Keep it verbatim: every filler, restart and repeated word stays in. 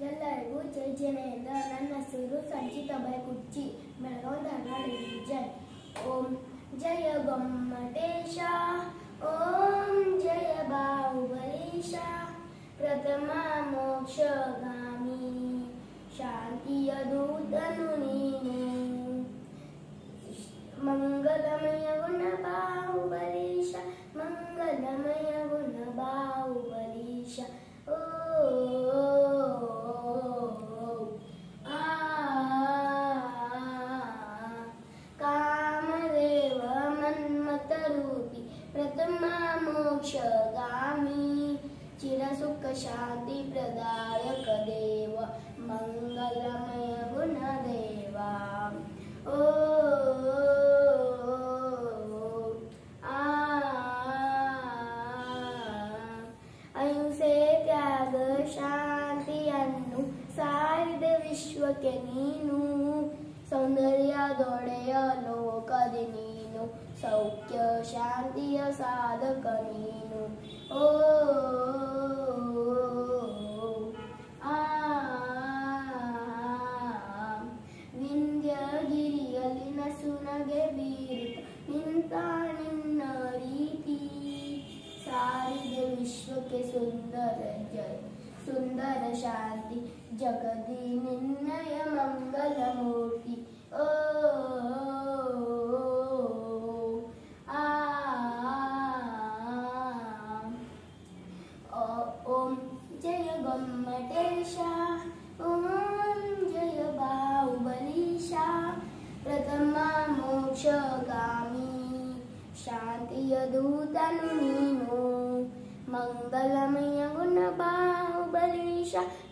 ಎಲ್ಲರಿಗೂ ಜೈ ಜನೆಯಿಂದ ನನ್ನ ಹೆಸರು ಸಂಚಿತ ಬೈಕುಚ್ಚಿ ಬೆಳಗಾವಿ ಧಾರವಾಡ ಜೈ ಓಂ ಜಯ ಗೊಮ್ಮಟೇಶ ಓಂ ಜಯ ಬಾಹುಬಲೇಶ ಪ್ರಥಮ ಮೋಕ್ಷಗಾಮಿ ಶಾಂತಿಯ ದೂತನು ನೀನು ಮಂಗಲಮಯ ಗುಣ ಬಾಹುಬಲೇಶ ಮಂಗಲಮಯ ಗುಣ ಬಾಹುಬಲೇಶ ಓ ಕಾಮದೇವ ಮನ್ಮಥರೂಪಿ ಪ್ರಥಮ ಮೋಕ್ಷಗಾಮಿ ಚಿರಸುಖ ಶಾಂತಿ ಪ್ರದಾಯಕ ದೇವ ಮಂಗಲಮಯ ಗುಣ ದೇವ ಓ ಅಹಿಂಸೆ ತ್ಯಾಗ ಶಾಂತಿಯನ್ನು ಸಾರಿದ ವಿಶ್ವಕ್ಕೆ ನೀನು ಸೌಂದರ್ಯದೊಡೆಯ ಲೋಕದಿ ನೀನು ಸೌಖ್ಯ ಶಾಂತಿಯ ಸಾಧಕ ನೀನು ಓ ಆ ವಿಂಧ್ಯಗಿರಿಯಲ್ಲಿ ನಸುನಗೆ ಬೀರುತ್ತ ನಿಂತ ನಿನ್ನ ರೀತಿ ಸಾರಿದ ವಿಶ್ವಕ್ಕೆ ಸುಂದರ ಜಯ ಸುಂದರ ಶಾಂತಿ ಜಗದಿ ನಿನ್ನಯ ಮಂಗಲ ಮೂರ್ತಿ ಓ ಆ ಓಂ ಜಯ ಗೊಮ್ಮಟೇಶ ಓಂ ಜಯ ಬಾಹುಬಲೇಶ ಪ್ರಥಮ ಮೋಕ್ಷಗಾಮಿ ಶಾಂತಿಯ ದೂತನು ನೀನು ಮಂಗಲಮಯ ಗುಣ ಬಾಹುಬಲೇಶ